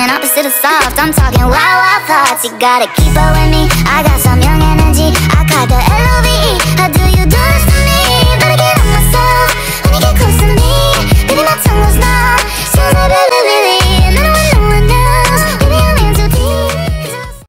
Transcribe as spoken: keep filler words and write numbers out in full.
talking opposite of soft. I'm talking wild, wild thoughts. You gotta keep up with me. I got some young energy. I got the